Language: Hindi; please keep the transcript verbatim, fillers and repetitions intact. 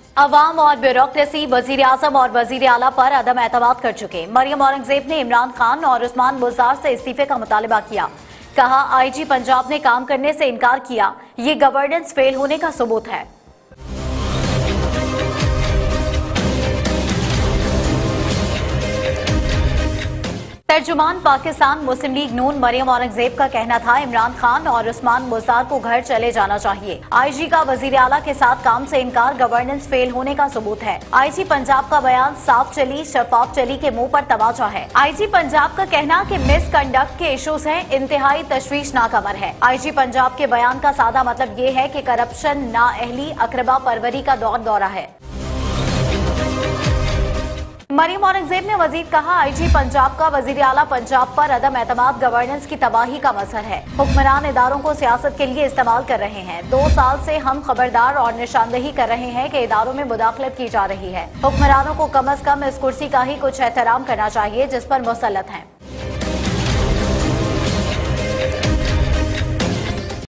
अवाम और ब्यूरोक्रेसी वजीर आजम और वजीर आला पर अदम एतमाद कर चुके। मरियम औरंगजेब ने इमरान खान और उस्मान बुज़दार से इस्तीफे का मुतालबा किया। कहा, आईजी पंजाब ने काम करने से इनकार किया, ये गवर्नेंस फेल होने का सबूत है। तर्जुमान पाकिस्तान मुस्लिम लीग नून मरियम औरंगजेब का कहना था, इमरान खान और उस्मान बुज़दार को घर चले जाना चाहिए। आईजी का वजीर आला के साथ काम से इनकार गवर्नेंस फेल होने का सबूत है। आईजी पंजाब का बयान साफ चली शफाफ चली के मुंह पर तमाचा है। आईजी पंजाब का कहना कि मिसकंडक्ट के इश्यूज हैं, इंतहाई तशवीशनाक अमर है। आईजी पंजाब के बयान का सादा मतलब ये है कि करप्शन, नाअहली, अकरबा परवरी का दौर दौरा है। मरियम औरंगजेब ने मजीद कहा, आईजी पंजाब का वजीर आला पंजाब पर अदम एतमाद गवर्नेंस की तबाही का मजहर है। हुक्मरान इदारों को सियासत के लिए इस्तेमाल कर रहे हैं। दो साल से हम खबरदार और निशानदही कर रहे हैं कि इदारों में मुदाखलत की जा रही है। हुक्मरानों को कम अज कम इस कुर्सी का ही कुछ एहतराम करना चाहिए जिस पर मुसल्लत हैं।